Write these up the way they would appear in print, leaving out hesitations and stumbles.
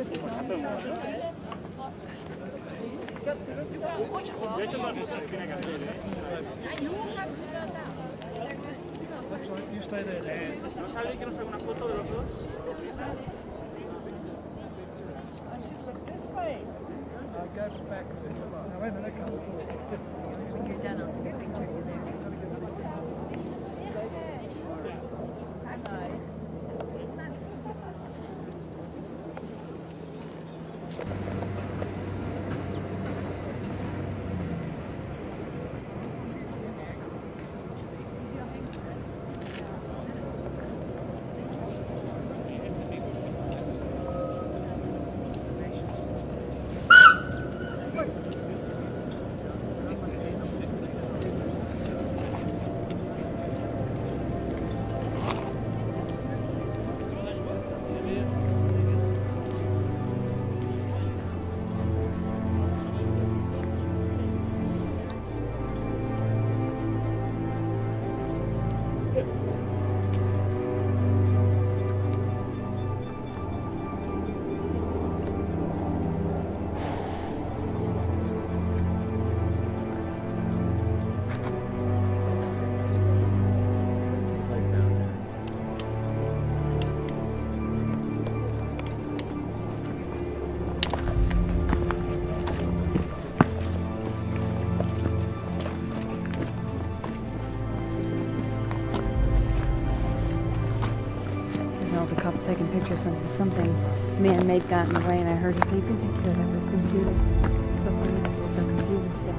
You stay there. ¿Alguien que nos haga una foto de los dos? I should look this way. Go back. Now, wait a minute, come forward. When you're done, I'll take a picture of you there. A couple taking pictures of something man-made got in the way, and I heard her say, "You can take care of that with computer." So funny, the computer stuff.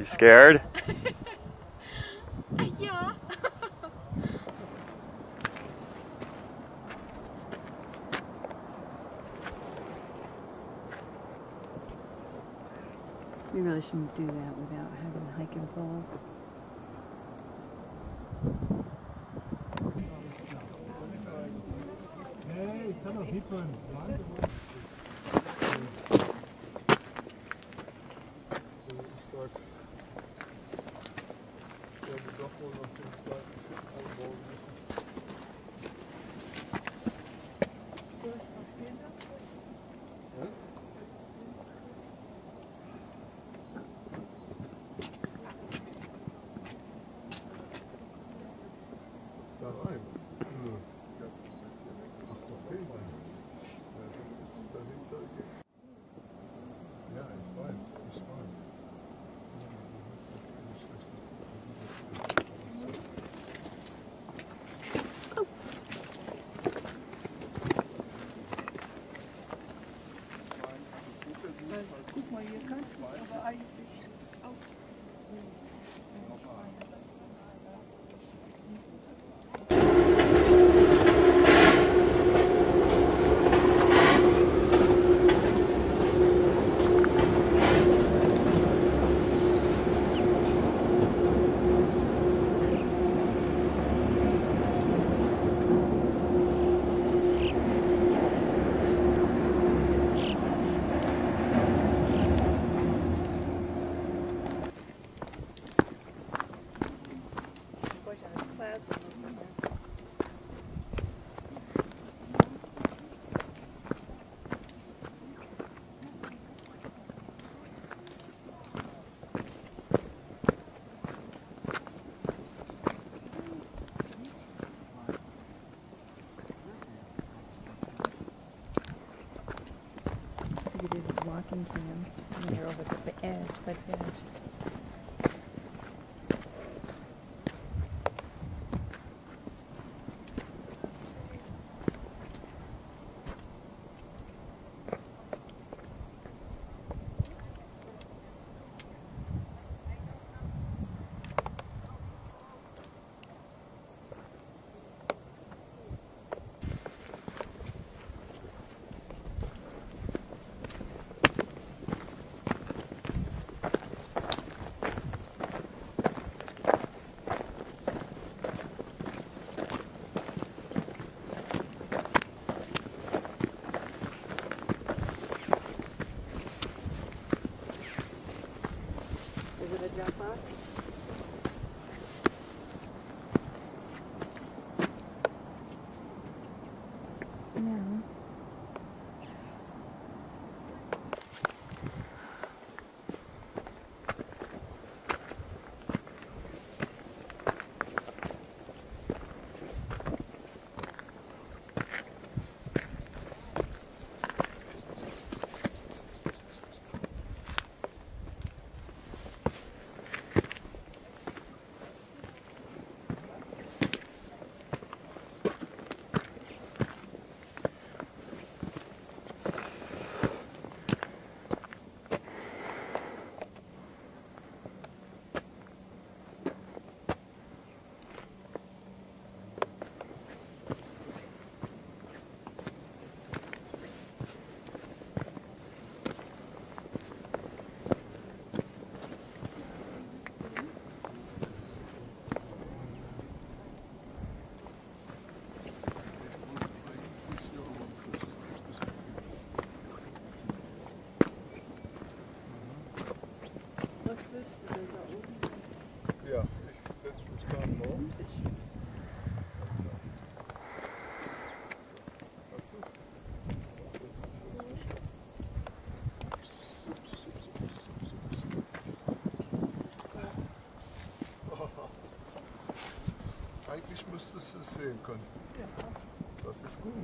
Scared? Ja. We really shouldn't do that without having hiking poles. Hey, kann doch hippen. Ich sag, ich werde doch wohl noch den zweiten einbauen müssen. Da rein? Nö. Ach, noch den rein. Ja, das ist dahinter. Ja, ich weiß. Guck mal, hier kannst du es aber eigentlich auch. We could do the walking cam when you're over the edge, by the edge. Is it a drop off? No. Ja, ich setze mich da drauf. Eigentlich müsstest du es sehen können. Das ist gut.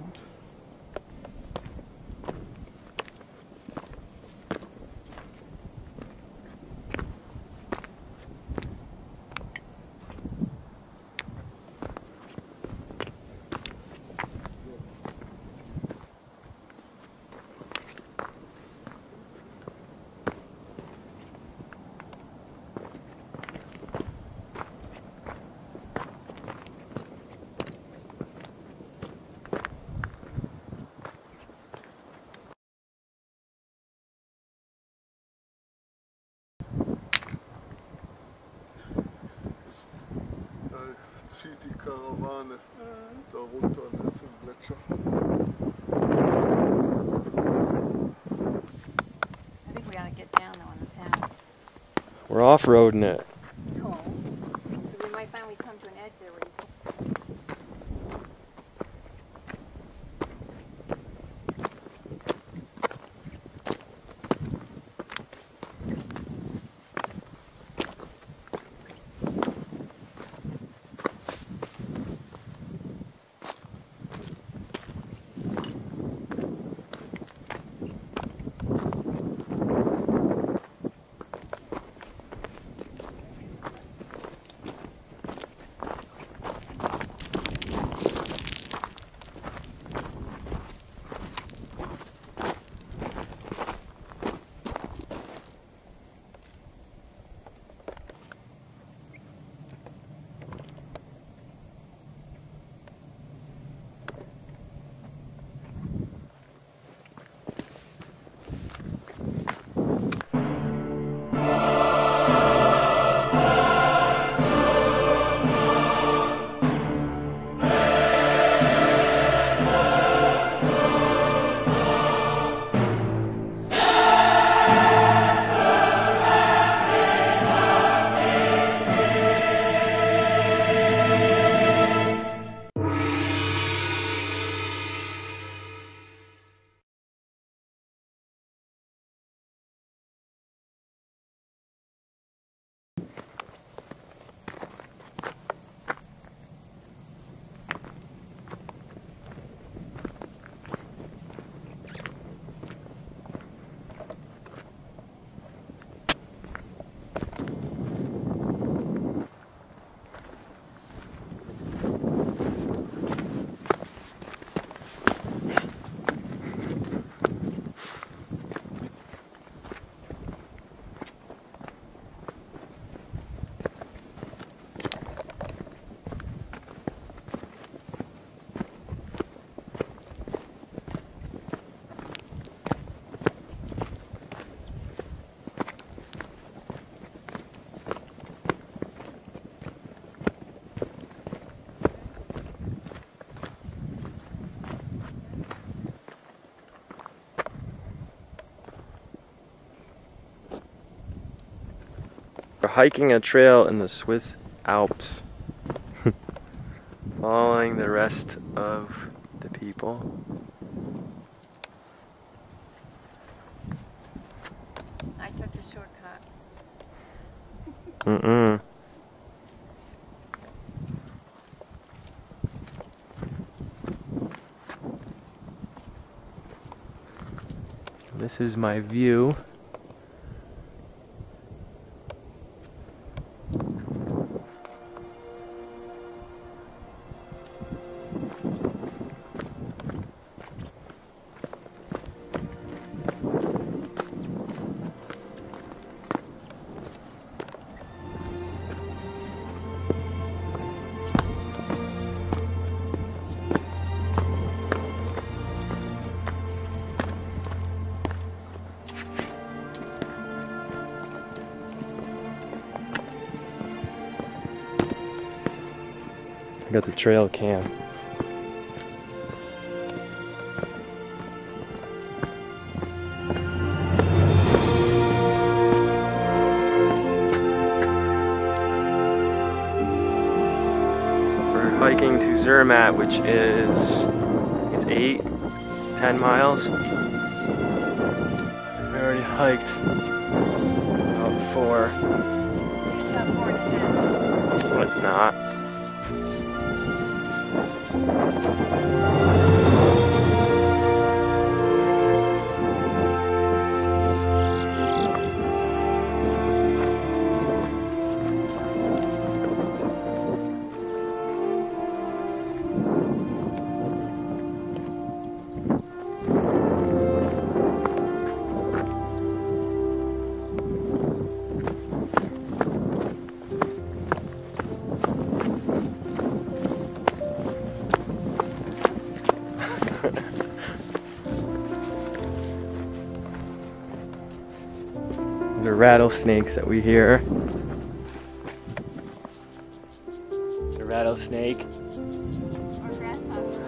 zieht die Karawane da runter zum Gletscher. I think we ought to get down though on the path. We're off-roading it. No. We might find we come to an edge there where you We're hiking a trail in the Swiss Alps, following the rest of the people. I took the shortcut. Mm-mm. This is my view. I got the trail cam. We're hiking to Zermatt, which is, it's 8-10 miles. We already hiked about 4. It's not 4 to 10. Well, it's not. These are rattlesnakes that we hear. The rattlesnakes rattlesnake. Or grasshopper.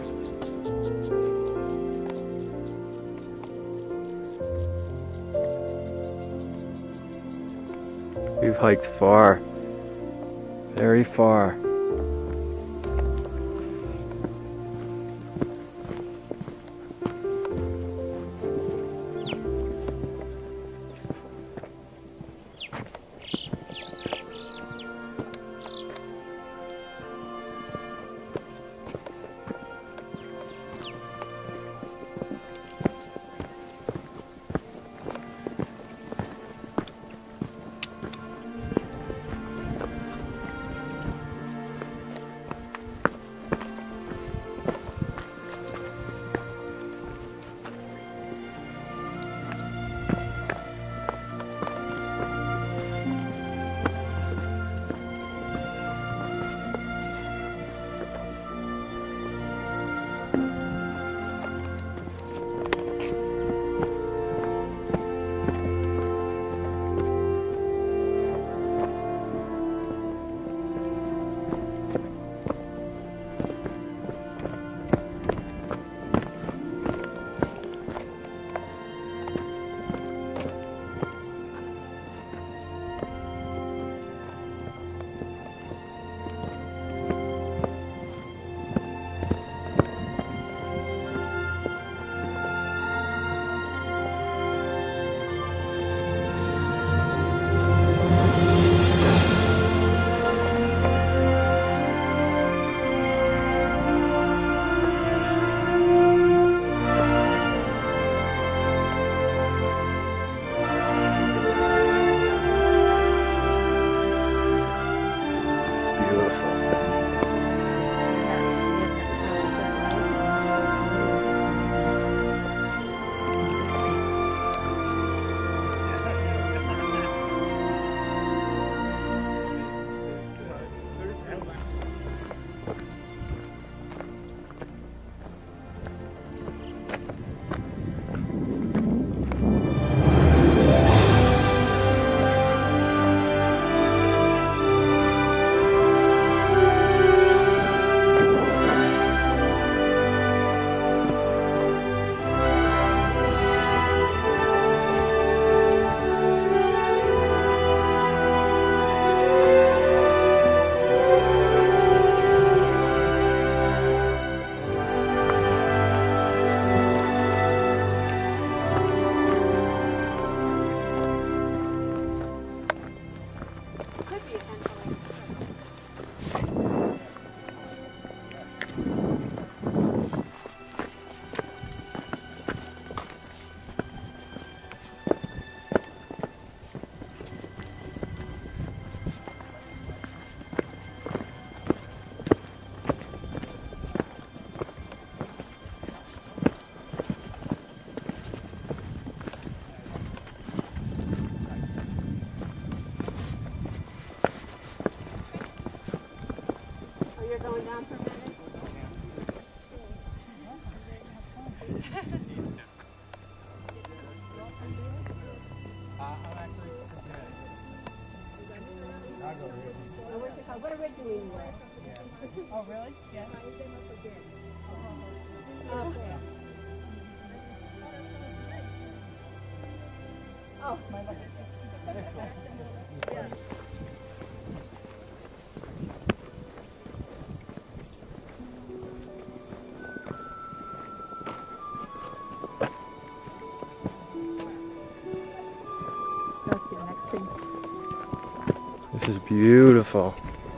We've hiked far, very far. Oh, really? Yeah. Oh, my God. This is beautiful.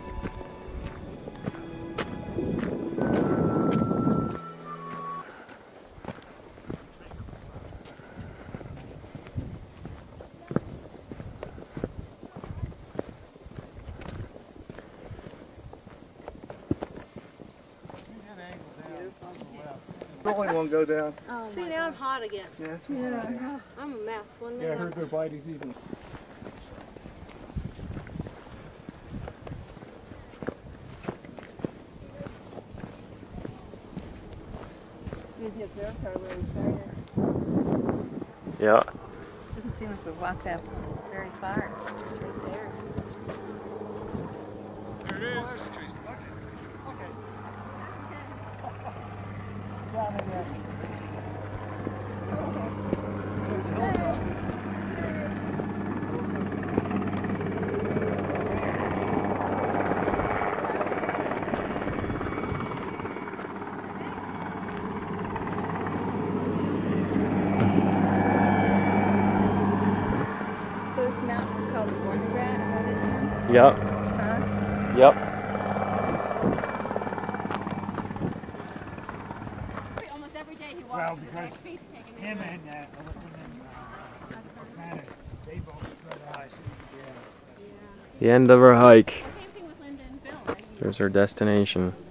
Only one go down. Oh, see, now I'm hot again. Yeah, that's yeah. I'm a mess. One Yeah, I minute heard their bite is even. Yeah. Doesn't seem like we walked up very far. It's just right there. There it is. coming yet. So this mountain is called Warnegrat, is that its name? Yep. Huh? Yep. Almost every day he walks Well, to the because back seat taking him his and Manny, they both spread out. The end of our hike. Same thing with Linda and Bill. There's our destination.